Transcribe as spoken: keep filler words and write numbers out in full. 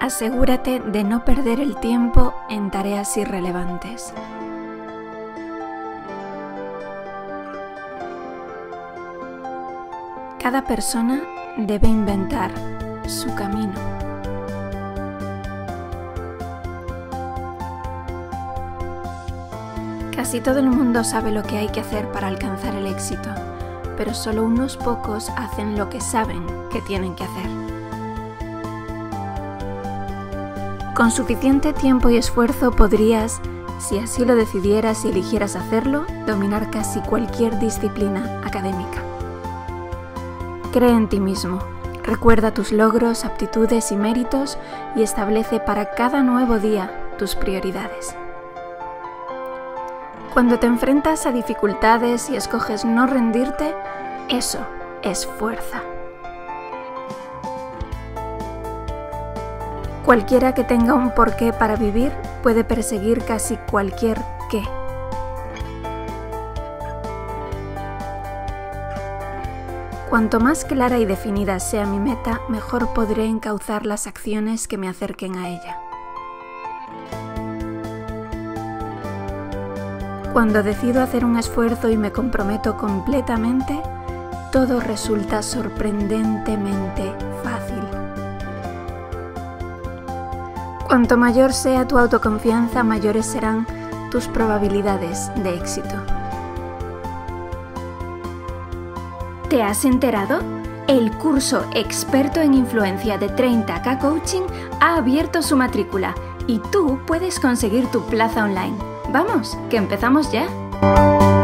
Asegúrate de no perder el tiempo en tareas irrelevantes. Cada persona debe inventar su camino. Casi todo el mundo sabe lo que hay que hacer para alcanzar el éxito, pero solo unos pocos hacen lo que saben que tienen que hacer. Con suficiente tiempo y esfuerzo podrías, si así lo decidieras y eligieras hacerlo, dominar casi cualquier disciplina académica. Cree en ti mismo, recuerda tus logros, aptitudes y méritos y establece para cada nuevo día tus prioridades. Cuando te enfrentas a dificultades y escoges no rendirte, eso es fuerza. Cualquiera que tenga un porqué para vivir puede perseguir casi cualquier qué. Cuanto más clara y definida sea mi meta, mejor podré encauzar las acciones que me acerquen a ella. Cuando decido hacer un esfuerzo y me comprometo completamente, todo resulta sorprendentemente fácil. Cuanto mayor sea tu autoconfianza, mayores serán tus probabilidades de éxito. ¿Te has enterado? El curso Experto en Influencia de treinta K Coaching ha abierto su matrícula y tú puedes conseguir tu plaza online. ¡Vamos, que empezamos ya!